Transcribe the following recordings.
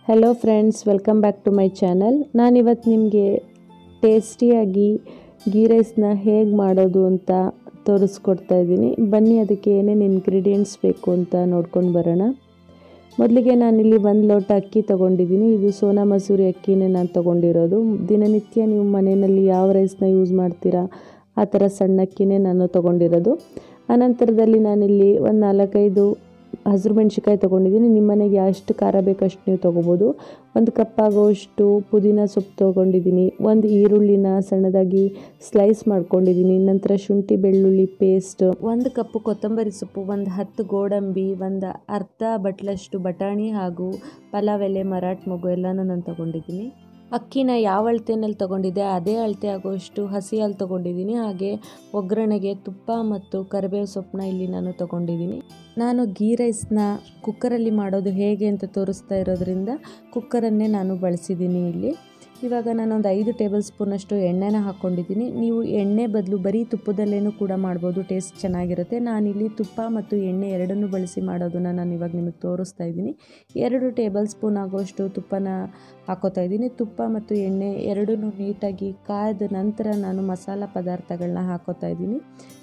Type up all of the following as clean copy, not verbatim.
Hello friends, welcome back to my channel. ನಾನಿವತ್ತು ನಿಮಗೆ ಟೇಸ್ಟಿಯಾಗಿ ಗೀ ರೈಸ್ನ ಹೇಗೆ ಮಾಡೋದು ಅಂತ ತೋರಿಸ್ಕೊಡ್ತಾ ಇದ್ದೀನಿ. ಬನ್ನಿ, ಅದಕ್ಕೆ ಏನೇನು ಇಂಗ್ರೀಡಿಯೆಂಟ್ಸ್ ಬೇಕು ಅಂತ ನೋಡ್ಕೊಂಡು ಬರೋಣ. ಮೊದಲಿಗೆ ನಾನಿಲ್ಲಿ 1 ಲೋಟ ಅಕ್ಕಿ ತೊಗೊಂಡಿದ್ದೀನಿ. ಇದು ಸೋನಾ ಮಸೂರಿ ಅಕ್ಕಿನೇ ನಾನು ತೊಗೊಂಡಿರೋದು. ದಿನನಿತ್ಯ ನೀವು ಮನೆಯಲ್ಲಿ ಯಾವ ರೈಸ್ನ ಯೂಸ್ ಮಾಡ್ತೀರಾ ಆ ಥರ ಸಣ್ಣ ಅಕ್ಕಿನೇ ನಾನು ತೊಗೊಂಡಿರೋದು. ಆನಂತರದಲ್ಲಿ ನಾನಿಲ್ಲಿ ಒಂದು 4-5 ಹಸಿರು ಮೆಣಸಿಕಾಯಿ ತೊಗೊಂಡಿದ್ದೀನಿ. ನಿಮ್ಮ ಮನೆಗೆ ಎಷ್ಟು ಖಾರ ಬೇಕಷ್ಟು ನೀವು ತೊಗೋಬೋದು. 1 ಕಪ್ ಆಗೋಷ್ಟು ಪುದೀನ ಸೊಪ್ಪು ತೊಗೊಂಡಿದ್ದೀನಿ. 1 ಈರುಳ್ಳಿನ ಸಣ್ಣದಾಗಿ ಸ್ಲೈಸ್ ಮಾಡ್ಕೊಂಡಿದ್ದೀನಿ. ನಂತರ ಶುಂಠಿ ಬೆಳ್ಳುಳ್ಳಿ ಪೇಸ್ಟ್, 1 ಕಪ್ ಕೊತ್ತಂಬರಿ ಸೊಪ್ಪು, 10 ಗೋಡಂಬಿ, ಅರ್ಧ ಬಟ್ಲಷ್ಟು ಬಟಾಣಿ ಹಾಗೂ ಪಲಾವ್ ಎಲೆ, ಮರಾಠ ಮೊಗ್ಗು ಎಲ್ಲನೂ ನಾನು ತೊಗೊಂಡಿದ್ದೀನಿ. ಅಕ್ಕಿನ ಯಾವ ಅಳತೆಯಲ್ಲಿ ತೊಗೊಂಡಿದ್ದೆ ಅದೇ ಅಳತೆ ಆಗೋಷ್ಟು ಹಸಿ ಹಾಲು ತೊಗೊಂಡಿದ್ದೀನಿ. ಹಾಗೆ ಒಗ್ಗರಣೆಗೆ ತುಪ್ಪ ಮತ್ತು ಕರಿಬೇವು ಸೊಪ್ಪನ್ನ ಇಲ್ಲಿ ನಾನು ತೊಗೊಂಡಿದ್ದೀನಿ. ನಾನು ಗೀ ರೈಸ್ನ ಕುಕ್ಕರಲ್ಲಿ ಮಾಡೋದು ಹೇಗೆ ಅಂತ ತೋರಿಸ್ತಾ ಇರೋದ್ರಿಂದ ಕುಕ್ಕರನ್ನೇ ನಾನು ಬಳಸಿದ್ದೀನಿ ಇಲ್ಲಿ. ಇವಾಗ ನಾನೊಂದು 5 ಟೇಬಲ್ ಸ್ಪೂನಷ್ಟು ಎಣ್ಣೆನ ಹಾಕ್ಕೊಂಡಿದ್ದೀನಿ. ನೀವು ಎಣ್ಣೆ ಬದಲು ಬರೀ ತುಪ್ಪದಲ್ಲೇನೂ ಕೂಡ ಮಾಡ್ಬೋದು, ಟೇಸ್ಟ್ ಚೆನ್ನಾಗಿರುತ್ತೆ. ನಾನಿಲ್ಲಿ ತುಪ್ಪ ಮತ್ತು ಎಣ್ಣೆ ಎರಡನ್ನೂ ಬಳಸಿ ಮಾಡೋದನ್ನು ನಾನು ಇವಾಗ ನಿಮಗೆ ತೋರಿಸ್ತಾ ಇದ್ದೀನಿ. 2 ಟೇಬಲ್ ಸ್ಪೂನ್ ಆಗೋಷ್ಟು ತುಪ್ಪನ ಹಾಕೋತಾ ಇದ್ದೀನಿ. ತುಪ್ಪ ಮತ್ತು ಎಣ್ಣೆ ಎರಡನ್ನೂ ನೀಟಾಗಿ ಕಾಯ್ದ ನಂತರ ನಾನು ಮಸಾಲ ಪದಾರ್ಥಗಳನ್ನ ಹಾಕೋತಾ ಇದ್ದೀನಿ.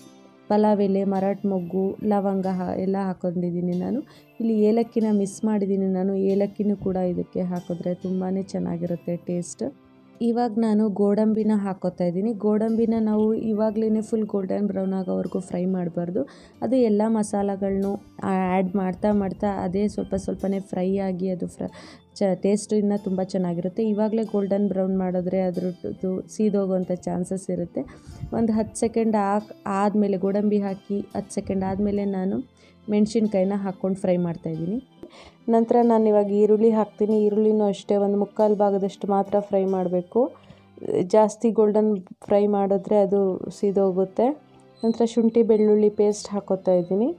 ಪಲಾವ್ ಎಲೆ, ಮರಾಠ ಮೊಗ್ಗು, ಲವಂಗ ಎಲ್ಲ ಹಾಕೊಂಡಿದ್ದೀನಿ. ನಾನು ಇಲ್ಲಿ ಏಲಕ್ಕಿನ ಮಿಸ್ ಮಾಡಿದ್ದೀನಿ. ನಾನು ಏಲಕ್ಕಿನೂ ಕೂಡ ಇದಕ್ಕೆ ಹಾಕಿದ್ರೆ ತುಂಬಾ ಚೆನ್ನಾಗಿರುತ್ತೆ ಟೇಸ್ಟ್. ಇವಾಗ ನಾನು ಗೋಡಂಬಿನ ಹಾಕೋತಾ ಇದ್ದೀನಿ. ಗೋಡಂಬಿನ ನಾವು ಇವಾಗಲೇ ಫುಲ್ ಗೋಲ್ಡನ್ ಬ್ರೌನ್ ಆಗೋವರೆಗೂ ಫ್ರೈ ಮಾಡಬಾರ್ದು. ಅದು ಎಲ್ಲ ಮಸಾಲೆಗಳನ್ನೂ ಆ್ಯಡ್ ಮಾಡ್ತಾ ಅದೇ ಸ್ವಲ್ಪನೇ ಫ್ರೈ ಆಗಿ ಅದು ಟೇಸ್ಟ್ ಇನ್ನೂ ತುಂಬ ಚೆನ್ನಾಗಿರುತ್ತೆ. ಇವಾಗಲೇ ಗೋಲ್ಡನ್ ಬ್ರೌನ್ ಮಾಡಿದ್ರೆ ಅದ್ರದ್ದು ಸೀದೋಗುವಂಥ ಚಾನ್ಸಸ್ ಇರುತ್ತೆ. ಒಂದು 10 ಸೆಕೆಂಡ್ ಆದಮೇಲೆ ಗೋಡಂಬಿ ಹಾಕಿ 10 ಸೆಕೆಂಡ್ ಆದಮೇಲೆ ನಾನು ಮೆಣಸಿನ್ಕಾಯಿನ ಹಾಕ್ಕೊಂಡು ಫ್ರೈ ಮಾಡ್ತಾಯಿದ್ದೀನಿ. ನಂತರ ನಾನು ಇವಾಗ ಈರುಳ್ಳಿ ಹಾಕ್ತೀನಿ. ಈರುಳ್ಳಿನೂ ಅಷ್ಟೇ ಒಂದು 3/4 ಭಾಗದಷ್ಟು ಮಾತ್ರ ಫ್ರೈ ಮಾಡಬೇಕು. ಜಾಸ್ತಿ ಗೋಲ್ಡನ್ ಫ್ರೈ ಮಾಡಿದ್ರೆ ಅದು ಸೀದೋಗುತ್ತೆ. ನಂತರ ಶುಂಠಿ ಬೆಳ್ಳುಳ್ಳಿ ಪೇಸ್ಟ್ ಹಾಕೋತಾ ಇದ್ದೀನಿ.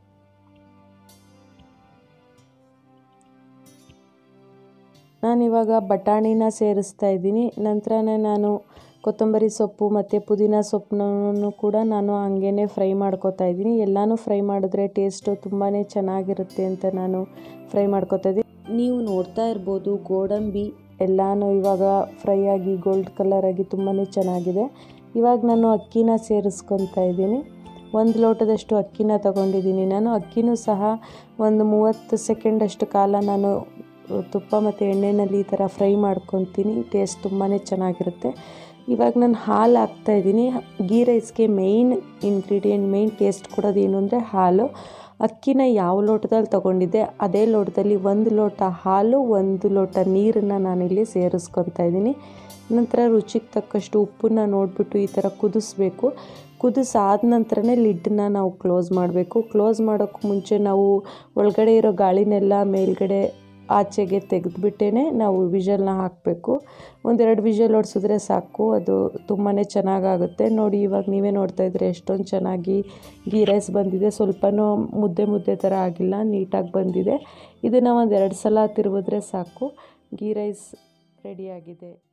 ನಾನಿವಾಗ ಬಟಾಣಿನ ಸೇರಿಸ್ತಾ ಇದ್ದೀನಿ. ನಂತರನೇ ನಾನು ಕೊತ್ತಂಬರಿ ಸೊಪ್ಪು ಮತ್ತು ಪುದೀನ ಸೊಪ್ಪನ್ನು ಕೂಡ ನಾನು ಹಂಗೇ ಫ್ರೈ ಮಾಡ್ಕೋತಾ ಇದ್ದೀನಿ. ಎಲ್ಲನೂ ಫ್ರೈ ಮಾಡಿದ್ರೆ ಟೇಸ್ಟು ತುಂಬಾ ಚೆನ್ನಾಗಿರುತ್ತೆ ಅಂತ ನಾನು ಫ್ರೈ ಮಾಡ್ಕೋತಾ ಇದ್ದೀನಿ. ನೀವು ನೋಡ್ತಾ ಇರ್ಬೋದು, ಗೋಡಂಬಿ ಎಲ್ಲನೂ ಇವಾಗ ಫ್ರೈ ಆಗಿ ಗೋಲ್ಡ್ ಕಲರ್ ಆಗಿ ತುಂಬಾ ಚೆನ್ನಾಗಿದೆ. ಇವಾಗ ನಾನು ಅಕ್ಕಿನ ಸೇರಿಸ್ಕೊತಾ ಇದ್ದೀನಿ. 1 ಲೋಟದಷ್ಟು ಅಕ್ಕಿನ ತೊಗೊಂಡಿದ್ದೀನಿ. ನಾನು ಅಕ್ಕಿನೂ ಸಹ ಒಂದು 30 ಸೆಕೆಂಡಷ್ಟು ಕಾಲ ನಾನು ತುಪ್ಪ ಮತ್ತು ಎಣ್ಣೆಯಲ್ಲಿ ಈ ಥರ ಫ್ರೈ ಮಾಡ್ಕೊತೀನಿ. ಟೇಸ್ಟ್ ತುಂಬಾ ಚೆನ್ನಾಗಿರುತ್ತೆ. ಇವಾಗ ನಾನು ಹಾಲು ಹಾಕ್ತಾಯಿದ್ದೀನಿ. ಗೀ ರೈಸ್ಗೆ ಮೇಯ್ನ್ ಇಂಗ್ರೀಡಿಯೆಂಟ್, ಮೇಯ್ನ್ ಟೇಸ್ಟ್ ಕೊಡೋದು ಏನು ಅಂದರೆ ಹಾಲು. ಅಕ್ಕಿನ ಯಾವ ಲೋಟದಲ್ಲಿ ತೊಗೊಂಡಿದ್ದೆ ಅದೇ ಲೋಟದಲ್ಲಿ 1 ಲೋಟ ಹಾಲು, 1 ಲೋಟ ನೀರನ್ನು ನಾನಿಲ್ಲಿ ಸೇರಿಸ್ಕೊತಾ ಇದ್ದೀನಿ. ನಂತರ ರುಚಿಗೆ ತಕ್ಕಷ್ಟು ಉಪ್ಪನ್ನ ನೋಡಿಬಿಟ್ಟು ಈ ಥರ ಕುದಿಸ್ಬೇಕು. ಕುದಿಸಾದ ನಂತರನೇ ಲಿಡ್ಡನ್ನ ನಾವು ಕ್ಲೋಸ್ ಮಾಡಬೇಕು. ಕ್ಲೋಸ್ ಮಾಡೋಕ್ಕೆ ಮುಂಚೆ ನಾವು ಒಳಗಡೆ ಇರೋ ಗಾಳಿನೆಲ್ಲ ಮೇಲ್ಗಡೆ ಆಚೆಗೆ ತೆಗೆದುಬಿಟ್ಟೇ ನಾವು ವಿಷಲ್ನ ಹಾಕಬೇಕು. 1-2 ವಿಷಲ್ ಹೊಡ್ಸಿದ್ರೆ ಸಾಕು, ಅದು ತುಂಬಾ ಚೆನ್ನಾಗಾಗುತ್ತೆ. ನೋಡಿ, ಇವಾಗ ನೀವೇ ನೋಡ್ತಾ ಇದ್ರೆ ಎಷ್ಟೊಂದು ಚೆನ್ನಾಗಿ ಗೀ ರೈಸ್ ಬಂದಿದೆ. ಸ್ವಲ್ಪನೂ ಮುದ್ದೆ ಥರ ಆಗಿಲ್ಲ, ನೀಟಾಗಿ ಬಂದಿದೆ. ಇದನ್ನು 1-2 ಸಲ ತಿರುವಿದ್ರೆ ಸಾಕು, ಗೀ ರೈಸ್ ರೆಡಿಯಾಗಿದೆ.